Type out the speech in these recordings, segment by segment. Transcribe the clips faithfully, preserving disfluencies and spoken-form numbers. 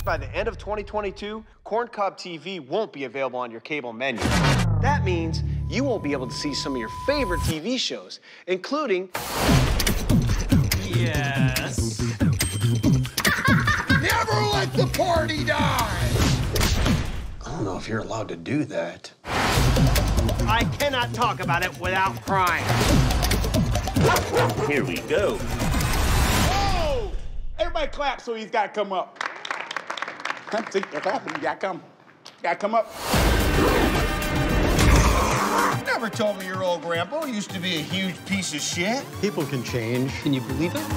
by the end of twenty twenty-two, Corncob T V won't be available on your cable menu. That means you won't be able to see some of your favorite T V shows, including... Yes. Never let the party die! I don't know if you're allowed to do that. I cannot talk about it without crying. Here we go. Whoa! Everybody clap so he's got to come up. See, they're clapping. You got to come. You got to come up. Never told me your old grandpa used to be a huge piece of shit. People can change. Can you believe it?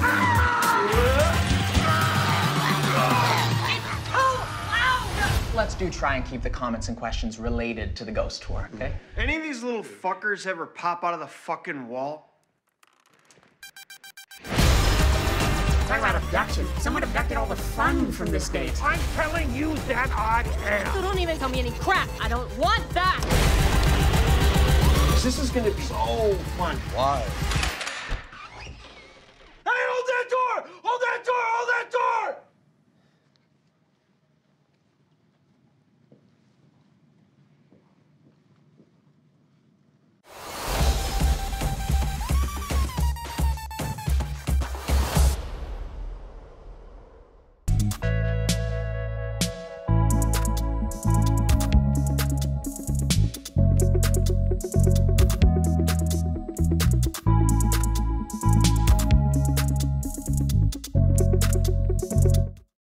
Let's do try and keep the comments and questions related to the ghost tour, okay? Any of these little fuckers ever pop out of the fucking wall? Talk about abduction. Someone abducted all the fun from this date. I'm telling you that I am. So don't even tell me any crap. I don't want that. This is gonna be so fun. Why?